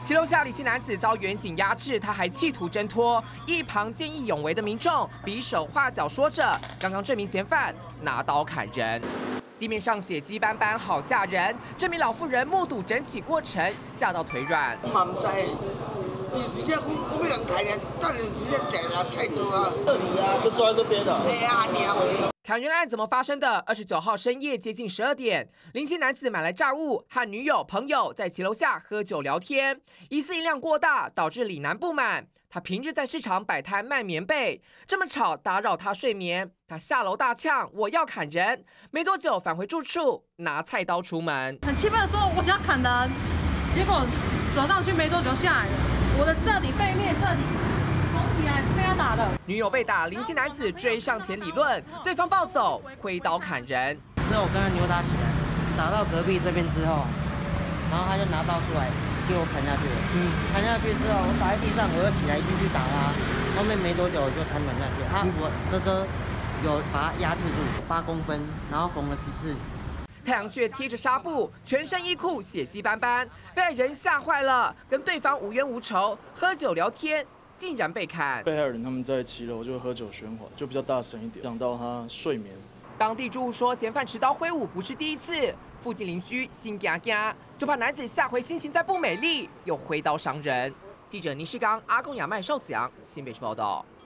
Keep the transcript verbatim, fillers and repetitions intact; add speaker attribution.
Speaker 1: 骑楼下李姓男子遭远警压制，他还企图挣脱，一旁见义勇为的民众比手画脚，说着：“刚刚这名嫌犯拿刀砍人。” 地面上血迹斑斑，好吓人。这名老妇人目睹整起过程，吓到腿软。
Speaker 2: 我嘛唔知，伊直接讲讲要人砍人，但是直接捡了菜刀啊，这里啊，
Speaker 3: 就坐在这边的。
Speaker 2: 对啊，娘喂！
Speaker 1: 砍人案怎么发生的？二十九号深夜接近十二点，林姓男子买来炸物，和女友、朋友在骑楼下喝酒聊天，疑似音量过大，导致李男不满。 他平日在市场摆摊卖棉被，这么吵打扰他睡眠，他下楼大呛：“我要砍人！”没多久返回住处，拿菜刀出门，
Speaker 4: 很气愤地说：“我想砍人。”结果走上去没多久下来了，我的这里背面这里肿起来，被他打的。
Speaker 1: 女友被打，林姓男子追上前理论，对方暴走，挥刀砍人。
Speaker 5: 之后我跟他扭打起来，打到隔壁这边之后，然后他就拿刀出来。 给我砍下去了，嗯，砍下去之后，我打在地上，我又起来继续打他。后面没多久我就瘫软下去。啊，我哥哥有把他压制住八公分，然后缝了十四。
Speaker 1: 太阳穴贴着纱布，全身衣裤血迹斑斑，被害人吓坏了，跟对方无冤无仇，喝酒聊天，竟然被砍。
Speaker 3: 被害人他们在骑楼就喝酒喧哗，就比较大声一点，影响到他睡眠。
Speaker 1: 当地住户说，嫌犯持刀挥舞不是第一次。 附近邻居心惊惊，就怕男子下回心情再不美丽，又挥刀伤人。记者倪世刚、阿公亚麦、邵子阳，新北市报道。